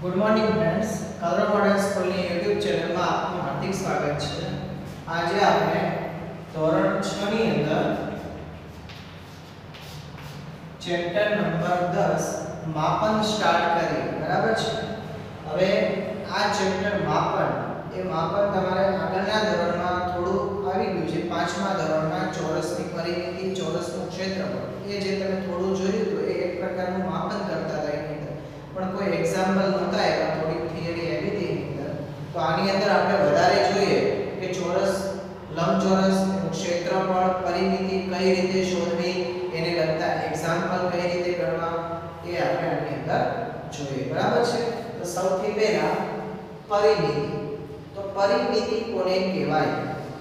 Good morning friends, Kalrav model સ્કૂલની YouTube ચેનલમાં આપનું હાર્દિક સ્વાગત છે. આજે આપણે ધોરણ 6 ની અંદર ચેપ્ટર નંબર 10 માપન સ્ટાર્ટ કરીએ. બરાબર છે. હવે આ ચેપ્ટર માપન તમારે આગળના ધોરણમાં થોડું આવી ગયું છે. 5મા ધોરણમાં ચોરસની પરિમિતિ, ચોરસનું ક્ષેત્રફળ એ જે તમે થોડું જોયું તો એ એક પ્રકારનું માપન કરતા હતા એની અંદર, પણ કોઈ એક્ઝામ્પલ નહોતા એવા, થોડી થિયરી આવી હતી એની અંદર. તો આની અંદર આપણે વધારે જોઈએ કે ચોરસ, લંબચોરસ, એનું ક્ષેત્રફળ, પરિમિતિ કઈ રીતે શોધવી, એને લગતા એક્ઝામ્પલ કઈ રીતે ગણવા, એ આપણે આની અંદર જોઈએ. બરાબર છે. તો સૌથી પહેલા પરિમિતિ. તો પરિમિતિ કોને કહેવાય?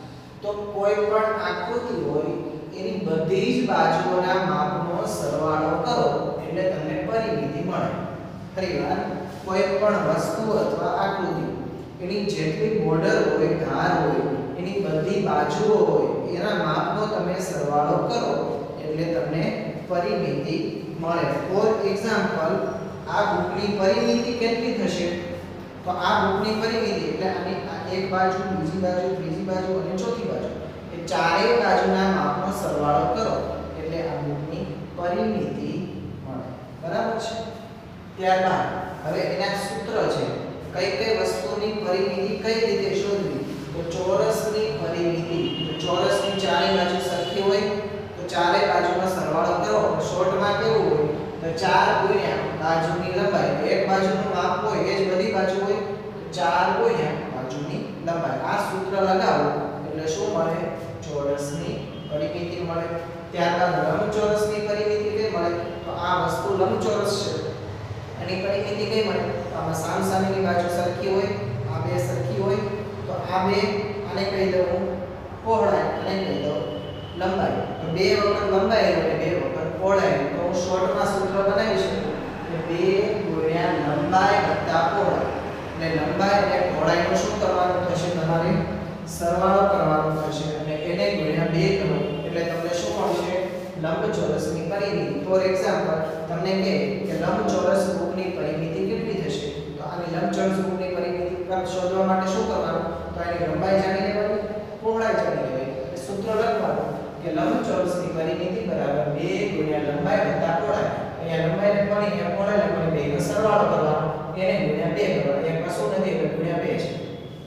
તો કોઈ પણ આકૃતિ હોય એની બધી જ બાજુઓના માપનો સરવાળો કરો એટલે તમને પરિમિતિ મળે. ફરીવાર, કોઈ પણ વસ્તુ અથવા આકૃતિ એની જેટલી બોર્ડર હોય, ધાર હોય, એની બધી બાજુઓ હોય, એના માપનો તમે સરવાળો કરો એટલે તમને પરિમિતિ મળે. ફોર એક્ઝામ્પલ, આ બુકની પરિમિતિ કેટલી થશે? તો આ બુકની પરિમિતિ એટલે આની એક બાજુ, બીજી બાજુ, ત્રીજી બાજુ અને ચોથી બાજુ, એ ચારેય બાજુના માપનો સરવાળો કરો એટલે આ બુકની પરિમિતિ મળે. બરાબર છે. ત્યારબાદ હવે એના સૂત્ર છે. કઈ કઈ વસ્તુની પરિમિતિ કઈ રીતે શોધવી? તો ચોરસની પરિમિતિ, તો ચોરસની ચારે બાજુ સરખી હોય તો ચારે બાજુનો સરવાળો કરો. શોર્ટમાં કેવું હોય? તો 4 ગુણ્યા બાજુની લંબાઈ. એક બાજુનું માપ હોય એ જ બધી બાજુ હોય તો 4 ગુણ્યા બાજુની લંબાઈ. આ સૂત્ર લગાવો એટલે શું મળે? ચોરસની પરિમિતિ મળે. ત્યારબાદ લંબચોરસની પરિમિતિ કઈ મળે? તો આ વસ્તુ લંબચોરસ છે, એની પરિમિતિ કઈ મળે? તો આમાં સામસામેની બાજુ સરખી હોય, આ બે સરખી હોય તો આ બે, આને કહી દઉં પહોળાઈ, આને કહી દઉં લંબાઈ. તો બે વખત લંબાઈ એટલે બે વખત પહોળાઈ. તો હું શોર્ટમાં સૂત્ર બનાવી શકું કે 2 ગુણ્યા લંબાઈ વત્તા પહોળાઈ. એટલે લંબાઈ અને પહોળાઈનો શું કરવાનું થશે? તમારે સરવાળો કરવાનો થશે અને એને ગુણ્યા 2 કરો એટલે તમને શું મળશે? લંબચોરસની પરિમિતિ. ફોર એક્ઝામ્પલ, તમને કહે કે લંબચોરસ બુકની પરિમિતિ કેટલી થશે? તો આની લંબચોરસ બુકની પરિમિતિ શોધવા માટે શું કરવાનું? તો આની લંબાઈ જાણી લેવાની, પહોળાઈ જાણી લેવાની. એટલે સૂત્ર લખવાનું કે લંબચોરસની પરિમિતિ બરાબર 2 ગુણ્યા લંબાઈ વત્તા પહોળાઈ. અહીંયા લંબાઈને પણ અહીંયા પહોળાઈને પણ બેનો સરવાળો કરવાનો, એને ગુણ્યા 2 કરવાનો. એ કશું નથી એટલે ગુણ્યા 2 છે.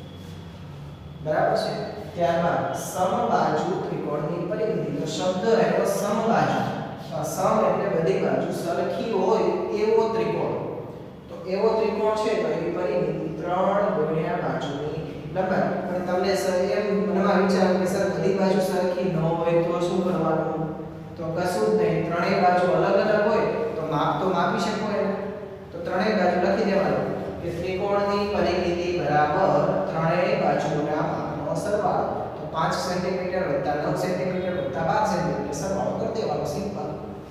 બરાબર છે. ત્યારબાદ સમબાજુ ત્રિકોણની પરિમિતિ. તો શબ્દ આવ્યો સમબાજુ. સમ એટલે બધી બાજુ સરખી હોય એવો ત્રિકોણ. તો એવો ત્રિકોણ છે તો એની પરિમિતિ 3 ગુણ્યા બાજુની લંબાઈ. પણ તમને એમ મનમાં વિચાર કે સર બધી બાજુ સરખી ન હોય તો શું કરવાનું? તો કશું જ નહીં. ત્રણેય બાજુ અલગ અલગ હોય તો માપ તો માપી શકો એને. તો ત્રણેય બાજુ લખી દેવાનું કે ત્રિકોણની પરિમિતિ બરાબર ત્રણેય બાજુના માપનો સરવાળો. તો 5 સેન્ટીમીટર વત્તા 9 સેન્ટીમીટર વત્તા 12 સેન્ટીમીટર સરવાળો કરી દેવાનો. સિમ્પલ.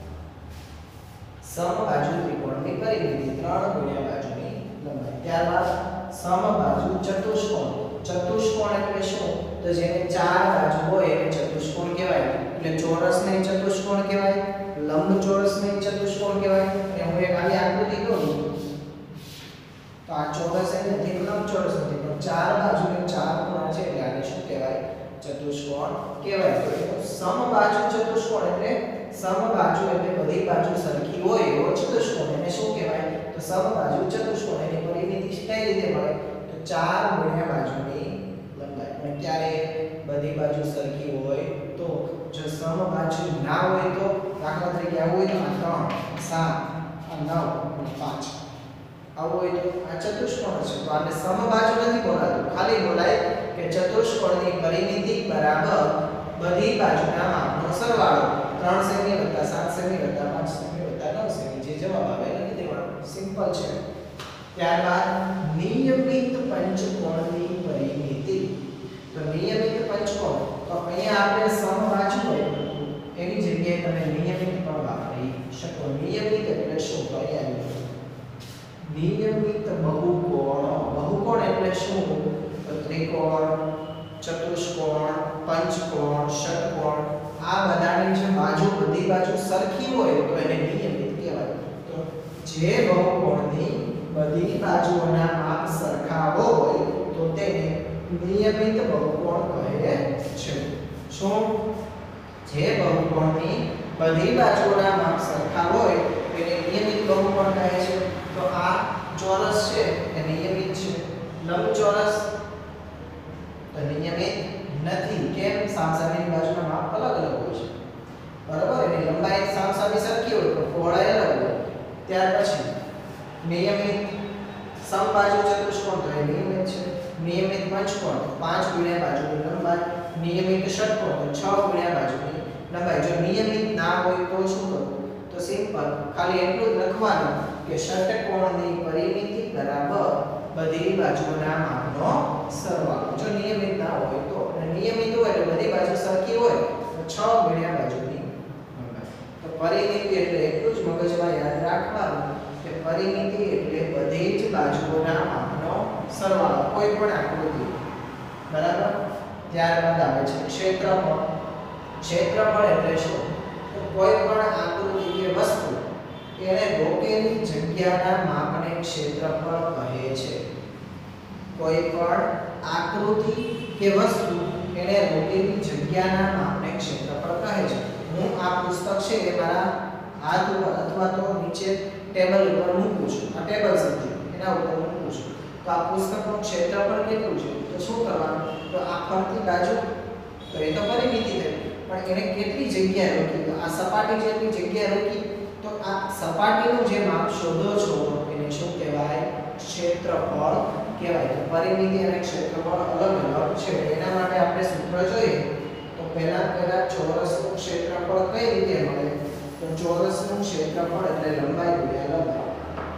સમબાજુ ત્રિકોણની પરિમિતિ 3 ગુણ્યા બાજુની લંબાઈ. ત્યારબાદ સમબાજુ ચતુષ્કોણ. ચતુષ્કોણ એટલે શું? તો જેને 4 બાજુ હોય એને ચતુષ્કોણ કહેવાય. એટલે ચોરસને ચતુષ્કોણ કહેવાય, લંબચોરસને ચતુષ્કોણ કહેવાય. અને હું એક આવી આકૃતિ દોરું તો આ ચોરસ નથી, લંબચોરસ નથી, પણ 4 બાજુની 4 ખૂણા છે એટલે આને શું કહેવાય? ચતુષ્કોણ કહેવાય. તો સમબાજુ ચતુષ્કોણ એટલે સમબાજુ એટલે બધી બાજુ સરખી હોય એવો ચતુષ્કોણ, એને શું કહેવાય? તો સમબાજુ ચતુષ્કોણ. એની પરિમિતિ કઈ રીતે મળે? તો 4 ગુણ્યા બાજુની લંબાઈ. અને ક્યારે બધી બાજુ સરખી હોય તો? જો સમબાજુ ના હોય તો, દાખલા તરીકે આવું હોય તો આ 3, 7, આ 9 અને 5 આવું હોય તો આ ચતુષ્કોણ છે. તો આને સમબાજુ નથી બોલાતું, ખાલી બોલાય કે ચતુષ્કોણની પરિમિતિ બરાબર બધી બાજુના માપનો સરવાળો. 3 સેમી વત્તા 7 સેમી વત્તા 5 સેમી વત્તા 9 સેમી. જે જવાબ આવે એ લખી દેવાનો. સિમ્પલ છે. ત્યારબાદ નિયમિત પંચકોણની પરિમિતિ. તો નિયમિત પંચકોણ, તો અહીંયા આપણે સમબાજુ હોય એની જગ્યાએ તમે નિયમિત પણ વાપરી શકો. નિયમિત એટલે શું? તો અહીંયા નિયમિત બહુકોણ. બહુકોણ એટલે શું? તો ત્રિકોણ, ચતુષ્કોણ, પંચકોણ, ષટકોણ, આ બધાની જે બાજુ બધી બાજુ સરખી હોય તો એને નિયમિત કહેવાય. તો જે બહુકોણની બધી બાજુઓના માપ સરખા હોય તો તેને નિયમિત બહુકોણ કહે છે. શું? જે બહુકોણની બધી બાજુઓના માપ સરખા હોય તેને નિયમિત બહુકોણ કહે છે. તો આ ચોરસ છે એ નિયમિત છે. લંબચોરસ તો નિયમિત નથી. કેમ? સામસામેની બાજુના માપ અલગ અલગ હોય છે. બરાબર? એની લંબાઈ સામસામે સરખી હોય પણ પહોળાઈ અલગ હોય. ત્યાર પછી નિયમિત સમબાજુ ચતુષ્કોણ તો એ નિયમિત છે. નિયમિત પંચકોણ 5 ગુણ્યા બાજુની લંબાઈ. નિયમિત ષટકોણ તો 6 ગુણ્યા બાજુની લંબાઈ. જો નિયમિત ના હોય તો શું કરવું? તો સિમ્પલ ખાલી એટલું જ લખવાનું કે ષટકોણની પરિમિતિ બરાબર બધી બાજુઓના માપનો સરવાળો. જો નિયમિત ના હોય તો, અને નિયમિત હોય એટલે બધી બાજુ સરખી હોય તો 6 ગુણ્યા બાજુની લંબાઈ. તો પરિમિતિ એટલે એટલું જ મગજમાં યાદ રાખવાનું કે પરિમિતિ એટલે બધી જ બાજુઓના માપનો સરવાળો કોઈ પણ આકૃતિ. બરાબર? ત્યારબાદ આવે છે ક્ષેત્રફળ. ક્ષેત્રફળ એટલે શું? તો કોઈ પણ આકૃતિ કે વસ્તુ એને રોકેલી જગ્યાના માપને ક્ષેત્રફળ કહે છે. કોઈ પણ આકૃતિ કે વસ્તુ એને રોકેલી જગ્યાના માપને ક્ષેત્રફળ કહે છે. હું આ પુસ્તક છે એ મારા હાથ ઉપર અથવા તો નીચે ટેબલ ઉપર મૂકું છું. આ ટેબલ સમજો, એના ઉપર મૂકું છું. તો આ પુસ્તકનું ક્ષેત્રફળ કેટલું છે? તો શું કરવાનું? તો આ ફરતી બાજુ તો એ તો પરિમિતિ થઈ, પણ એને કેટલી જગ્યા રોકી? તો આ સપાટી જેટલી જગ્યા રોકી. તો આ સપાટીનું જે માપ શોધો છો એને શું કહેવાય? ક્ષેત્રફળ કહેવાય. તો પરિમિતિ અને ક્ષેત્રફળ અલગ અલગ છે. એના માટે આપણે સૂત્ર જોઈએ તો પહેલા ચોરસનું ક્ષેત્રફળ કઈ રીતે મળે? તો ચોરસનું ક્ષેત્રફળ એટલે લંબાઈ ગુણ્યા લંબાઈ.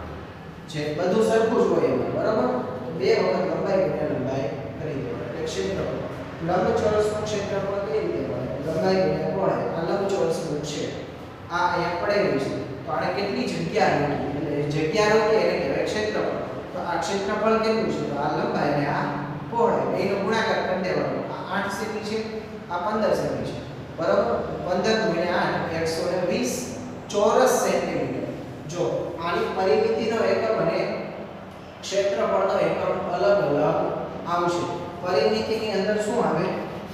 જે બધું સરખું જ હોય એમાં. બરાબર? બે વખત લંબાઈ ગુણ્યા લંબાઈ કરી દેવાનું એટલે ક્ષેત્રફળ. લંબચોરસનું ક્ષેત્રફળ કઈ રીતે મળે? લંબાઈ ગુણ્યા પહોળાઈ. આ લંબચોરસનું છે. આ અહીંયા પડેલું છે. તો આને કેટલી જગ્યા રોકી? એટલે જગ્યા રોકી એને કહેવાય ક્ષેત્રફળ. તો આ ક્ષેત્રફળ કેટલું છે? તો આ લંબાઈ અને આ પહોળાઈ એનો ગુણાકાર કરી દેવાનો. આ 8 સેમી છે, આ 15 સેમી છે. બરાબર? 15 ગુણ્યા 8 120 ચોરસ સેન્ટીમીટર. જો આની પરિમિતિનો એકમ અને ક્ષેત્રફળનો એકમ અલગ અલગ આવશે. પરિમિતિની અંદર શું આવે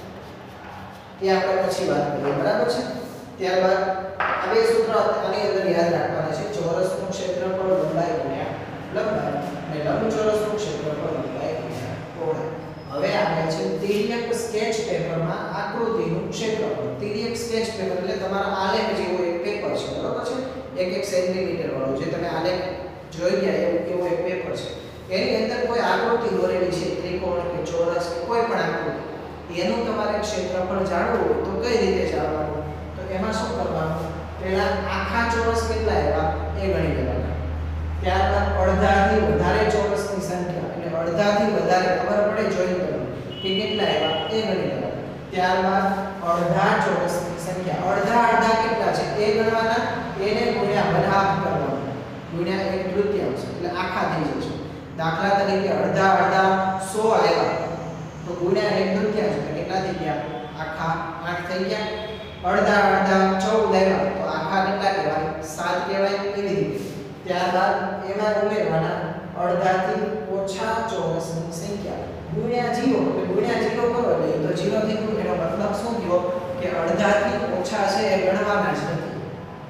એ આપણે પછી વાત કરીએ. બરાબર છે? ત્યારબાદ આ બે સૂત્ર આની અંદર યાદ રાખવાના છે. ચોરસનું ક્ષેત્રફળ લંબાઈ ગુણ્યા લંબાઈ અને લંબચોરસનું ક્ષેત્રફળ લંબાઈ ગુણ્યા પહોળાઈ. હવે આવે છે તિર્યક સ્કેચ પેપરમાં આકૃતિનું ક્ષેત્રફળ. તિર્યક સ્કેચ પેપર એટલે તમારા આલેખ જેવો એક પેપર છે. બરાબર છે? 1 સેન્ટીમીટર વાળું જે તમે આલેખ જોઈ ગયા એવું એક પેપર છે. એની અંદર કોઈ આકૃતિ દોરેલી છે, ત્રિકોણ કે ચોરસ કે કોઈ પણ આકૃતિ. એનું તમારે ક્ષેત્રફળ જાણવું હોય તો કઈ રીતે જાણવાનું? તો એમાં શું કરવાનું? પહેલા આખા ચોરસ કેટલા આવ્યા એ ગણી લેવાના. ત્યારબાદ અડધાથી વધારે ચોરસની સંખ્યા એટલે અડધાથી વધારે ખબર પડે જોઈ લેવાનું કે કેટલા આવ્યા એ ગણી લેવાના. ત્યારબાદ અડધા ચોરસની સંખ્યા અડધા કેટલા છે એ ગણવાના. એને ગુણ્યા 1/2 કરવાનું. ગુણ્યા 1/3 એટલે આખા થઈ જશે. દાખલા તરીકે અડધા 100 આવ્યા તો ગુણ્યા 1/3 એટલે કેટલા થઈ ગયા? આખા 8 થઈ ગયા. અડધા 14 આવ્યા તો આખા કેટલા કહેવાય? 7 કહેવાય. એવી રીતે ત્યારબાદ એમાં ઉમેરવાના અડધાથી ઓછા ચોરસની સંખ્યા ગુણ્યા 0 એટલે ગુણ્યા 0 કરો એટલે તો 0 થી એનો મતલબ શું થયો કે અડધાથી ઓછા છે એ ગણવાના જ નથી.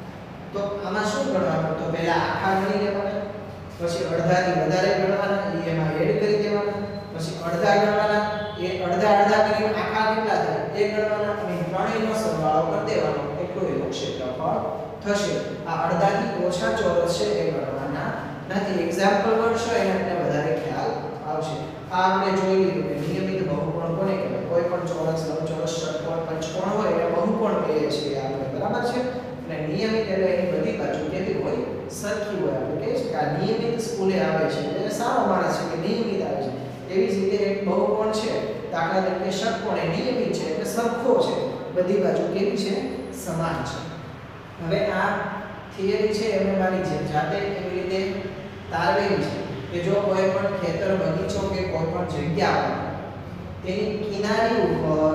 તો આમાં શું ગણવાનું? તો પહેલા આખા ગણી લેવાના, પછી અડધાથી વધારે ગણવાના, એમાં એડ કરી દેવાના, પછી અડધા ગણવાના, એ અડધા કરીને આખા કેટલા થાય એ ગણવાના અને ત્રણેયનો સરવાળો કરી દેવાનો એટલું એનું ક્ષેત્રફળ થશે. આ અડધાથી ઓછા ચોરસ છે એ ગણવાના નથી. એક્ઝામ્પલ ગણશો એને આપણે વધારે ખ્યાલ આવશે. આ આપણે જોઈ લીધું કે નિયમિત બહુકોણ કોને કહેવાય? કોઈ પણ ચોરસ, લંબચોરસ, ષટકોણ, પંચકોણ હોય એને બહુકોણ કહીએ છીએ આપણે. બરાબર છે? અને નિયમિત એટલે એની બધી બાજુ કેવી હોય? સરખી હોય. આપણે કહીએ છીએ કે આ નિયમિત સ્કૂલે આવે છે એટલે સારો માણસ છે કે નિયમિત આવે છે. એવી જ રીતે એક બહુકોણ છે, દાખલા તરીકે ષટકોણ એ નિયમિત છે એટલે સરખો છે, બધી બાજુ કેવી છે? સમાન છે. હવે આ થિયરી છે એમને મારી જાતે એવી રીતે તારવેલી છે કે જો કોઈ પણ ખેતર, બગીચો કે કોઈ પણ જગ્યા પર તેની કિનારી ઉપર,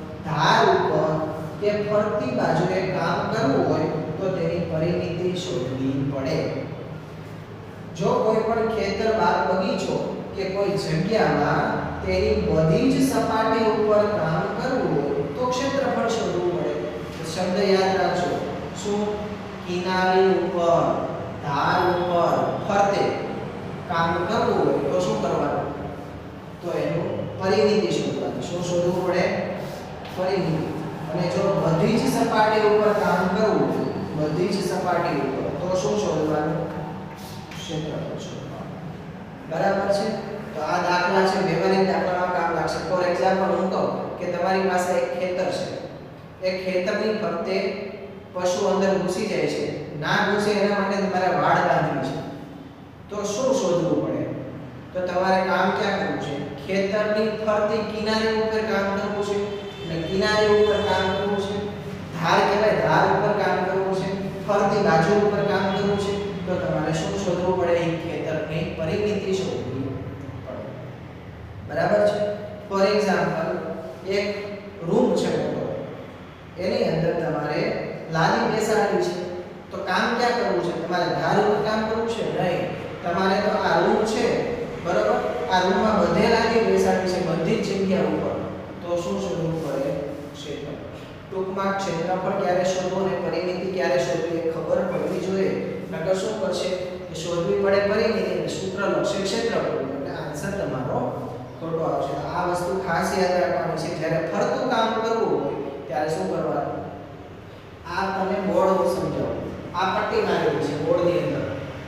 ધાર ઉપર કે ફરતી બાજુએ કામ કરવું હોય તો તેની પરિમિતિ શોધવી પડે. જો કોઈ પણ ખેતર બાગ બગીચો કે કોઈ જગ્યામાં તેની બધી જ સપાટી ઉપર કામ કરવું હોય તો ક્ષેત્રફળ શોધવું પડે. શબ્દ યાદ રાખજો. શું? કિનારી ઉપર, ધાર ઉપર, ફરતે કામ કરવું હોય તો શું કરવાનું? તો એનું પરિમિતિ શોધવાનું. શું શોધવું પડે? પરિમિતિ. અને જો બધી જ સપાટી ઉપર કામ કરવું હોય, બધી જ સપાટી ઉપર, તો શું શોધવાનું? ક્ષેત્રફળ શોધવાનું. બરાબર છે? તો આ દાખલા છે, વ્યવહારિક દાખલામાં કામ લાગશે. ફોર એક્ઝામ્પલ હું કહું કે તમારી પાસે એક ખેતર છે. એ ખેતરની ફરતે પશુ અંદર ઘૂસી જાય છે. ના ઘૂસે એના માટે તમારે વાડ બાંધવી છે. તો શું શોધવું પડે? તો તમારે કામ ક્યાં કરવું છે? ખેતરની ફરતી કિનારી ઉપર કામ કરવું છે. અને કિનારી ઉપર કામ કરવું છે. ધાર કહેવાય, ધાર ઉપર કામ કરવું છે. ફરતી બાજુ ઉપર કામ કરવું છે. તો તમારે શું શોધવું પડે? ખેતરની પરિમિતિ શોધવી પડે. બરાબર છે? ફોર એક્ઝામ્પલ એક રૂમ છે મોટો, એની અંદર તમારે લાદી બેસાડવી છે. તો કામ ક્યાં કરવું છે? તમારે ધાર ઉપર કામ કરવું છે? નહીં, તમારે તો આ રૂમ છે, બરાબર? આ રૂમમાં બધે લાદી બેસાડવી છે, બધી જ જગ્યા ઉપર. તો શું શોધવું પડે? ક્ષેત્રફળ. ટૂંકમાં ક્ષેત્રફળ ક્યારે શોધવું અને પરિમિતિ ક્યારે શોધવી એ ખબર પડવી જોઈએ. નકર શું કરશે? કે શોધવી પડે પરિમિતિ અને સૂત્ર લખશે ક્ષેત્રફળ, એટલે આન્સર તમારો ખોટો આવશે. આ વસ્તુ ખાસ યાદ રાખવાની છે. જ્યારે ફરતું કામ કરવું હોય ત્યારે શું કરવાનું? આ તમે બોર્ડ સમજાવો. આ પટ્ટી મારેલી છે બોર્ડની અંદર,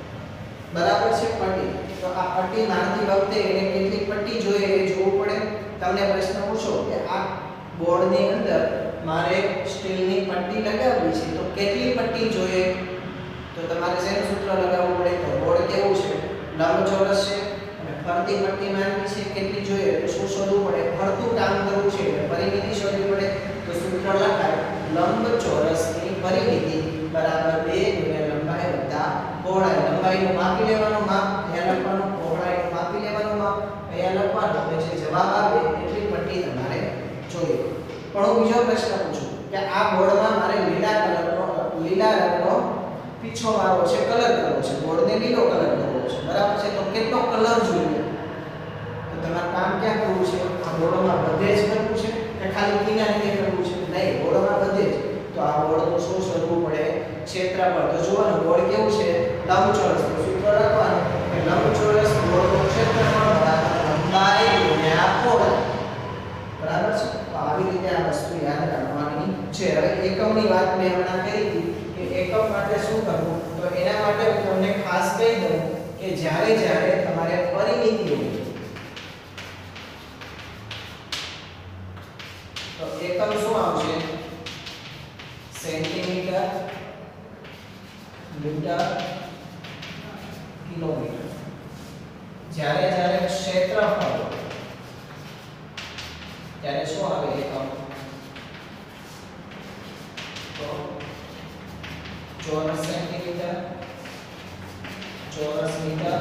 બરાબર છે? પટ્ટી. તો આ પટ્ટી મારતી વખતે એને કેટલી પટ્ટી જોઈએ એ જોવું પડે. તમને પ્રશ્ન પૂછો કે આ બોર્ડની અંદર મારે સ્ટીલની પટ્ટી લગાવવી છે, તો કેટલી પટ્ટી જોઈએ? તો તમારે શેનું સૂત્ર લગાવવું પડે? તો બોર્ડ કેવું છે? લંબચોરસ છે અને ફરતી પટ્ટી મારવી છે, કેટલી જોઈએ? તો શું શોધવું પડે? ફરતું કામ કરવું છે એટલે પરિમિતિ શોધવી પડે. તો સૂત્ર લખાય લંબચોરસની પરિમિતિ બરાબર 2 ગુણ્યા લંબાઈ વત્તા પહોળાઈ. લંબાઈનું માપી લેવાનું માપ, અહીંયા લખવાનું, પહોળાઈનું માપી લેવાનું માપ, અહીંયા લખવાનું. પછી જવાબ આવે એટલી પટ્ટી તમારે જોઈએ. પણ હું બીજો પ્રશ્ન પૂછું કે આ બોર્ડમાં મારે લીલા રંગનો પીછો મારવો છે, કલર કરવો છે, બોર્ડને લીલો કલર કરવો છે, બરાબર છે? તો કેટલો કલર જોઈએ? તો તમારે કામ ક્યાં કરવું છે? આ બોર્ડમાં બધે જ કરવું છે કે ખાલી કિનારીએ કરવું છે? નહીં, બોર્ડમાં બધે જ. તો આ બોર્ડનું શું શોધવું પડે? ક્ષેત્રફળ. તો જોવાનું બોર્ડ કેવું છે? લંબચોરસ. તો સૂત્ર લખવાનું કે લંબચોરસ બોર્ડનું ક્ષેત્રફળ બરાબર લંબાઈ ગુણ્યા પહોળાઈ. બરાબર છે? તો આવી રીતે આ વસ્તુ યાદ રાખવાની છે. હવે એકમની વાત મેં હમણાં કરી હતી કે એકમ માટે શું કરવું, તો એના માટે હું તમને ખાસ કહી દઉં કે જ્યારે તમારે પરિમિતિ હોય તો એકમ શું આવશે? Centimetre, metre, kilometre. જ્યારે ક્ષેત્રફળ ત્યારે શું આવે? એકમ. તો ચોરસ સેન્ટીમીટર, ચોરસ મીટર,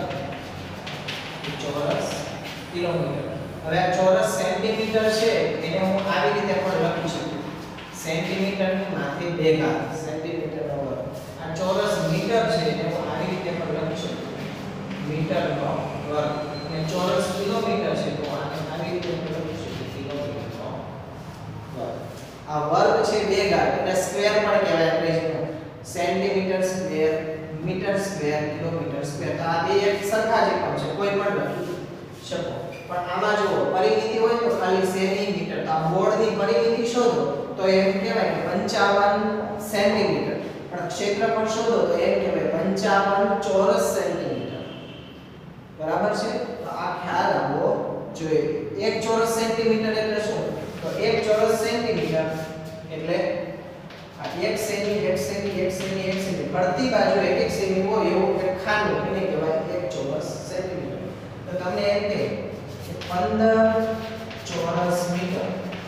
ચોરસ કિલોમીટર. હવે આ ચોરસ સેન્ટીમીટર છે એને હું આવી રીતે પણ લખી શકું. સેન્ટીમીટરની માથે 2 ઘાત, સેન્ટીમીટરનો વર્ગ. આ ચોરસ મીટર છે એને હું આવી રીતે પણ લખી શકું, મીટરનો વર્ગ. અને ચોરસ કિલોમીટર છે તો આને આવી રીતે પણ લખી શકું, કિલોમીટરનો વર્ગ. આ વર્ગ છે 2 ઘાત એટલે સ્ક્વેર પણ કહેવાય. આપણે centimetre square, metre square, kilometre square. તો આ બે એક સરખા જ એકમ છે, કોઈ પણ લખી શકો. પણ આમાં જો પરિમિતિ હોય તો ખાલી સેન્ટીમીટર. તો આ બોર્ડની પરિમિતિ શોધો તો એમ કહેવાય કે 55 સેન્ટીમીટર. પણ ક્ષેત્રફળ શોધો તો એમ કહેવાય 55 ચોરસ સેન્ટીમીટર. બરાબર છે? તો આ ખ્યાલ આવવો જોઈએ. 1 ચોરસ સેન્ટીમીટર એટલે શું? તો 1 ચોરસ સેન્ટીમીટર એટલે આ 1 સેમી 1 સેમી 1 સેમી 1 સેમી ફરતી બાજુ 1 સેમી હોય એવું એક ખાનું એને કહેવાય 1 ચોરસ સેન્ટીમીટર. તો તમને એમ કહે કે 15 ચોરસ મીટર.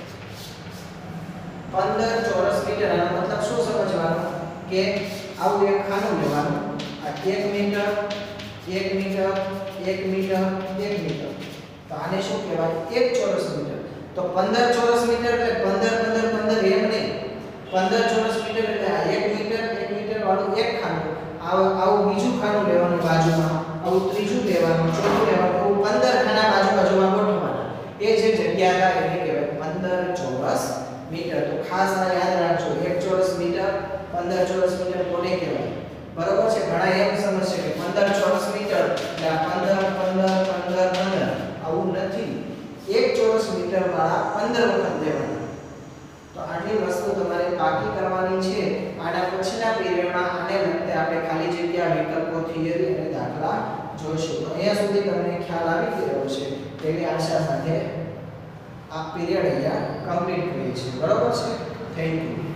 15 ચોરસ મીટર આનો મતલબ શું સમજવાનું કે આવું એક ખાનું લેવાનું. આ 1 મીટર 1 મીટર 1 મીટર 1 મીટર. તો આને શું કહેવાય? 1 ચોરસ મીટર. તો 15 ચોરસ મીટર એટલે 15 15 15 એમ નહીં. 15 ચોરસ મીટર એટલે આ 1 મીટર વાળું એક ખાનું. આવું બીજું ખાનું લેવાનું બાજુમાં. આવું ત્રીજું લેવાનું, ચોથું લેવાનું, આવું 15 ખાના બાજુમાં ગોઠવવાના. એ જે જગ્યા હતા એને કહેવાય 15 ચોરસ મીટર. તો ખાસ આ યાદ રાખજો, 1 ચોરસ મીટર 15 ચોરસ મીટર કોને કહેવાય? બરોબર છે. ઘણા એમ સમજશે કે 15 ચોરસ મીટર એટલે આ 15 15 15 15 આવું નથી. 1 ચોરસ મીટર વાળા 15 વખત લેવાના. તો આટલી વસ્તુ તમારે પાકી કરવાની છે. આના પછીના પીરિયડમાં આને લગતે આપણે ખાલી જગ્યા, વિકલ્પો, થિયરી અને દાખલા જોઈશું. તો અહીંયા સુધી તમને ખ્યાલ આવી ગયો છે તેવી આશા સાથે આ પીરિયડ અહીંયા કમ્પ્લીટ કરીએ છીએ. બરોબર છે. Thank you.